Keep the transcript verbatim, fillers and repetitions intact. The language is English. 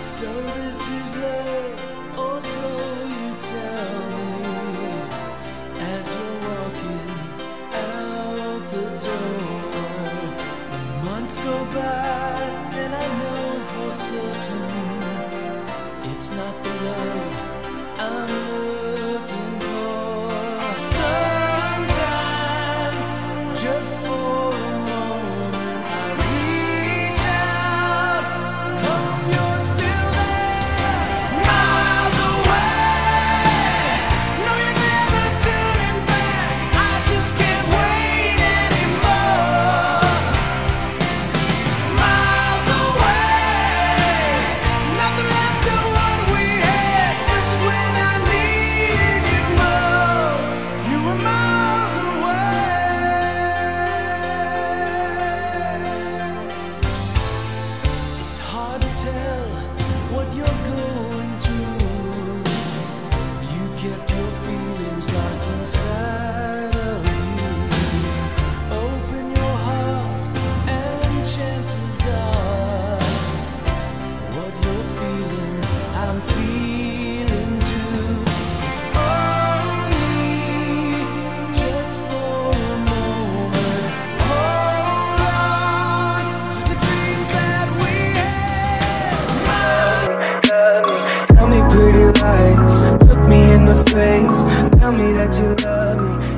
So this is love, or so you tell me, as you're walking out the door. The months go by and I know for certain it's not the love I'm looking for. Sometimes, just for a moment, I reach out, hope you're still there, miles away. No, you're never turning back. I just can't wait anymore. Miles away, nothing left of what we had. Just when I needed you most, you were miles away. It's hard to tell what you're going through. You kept your feelings locked inside of you. Open your heart and chances are what you're feeling, I'm feeling too. If only just for a moment, hold on to the dreams that we had. Tell me pretty lies, look me in the face, tell me that you love me.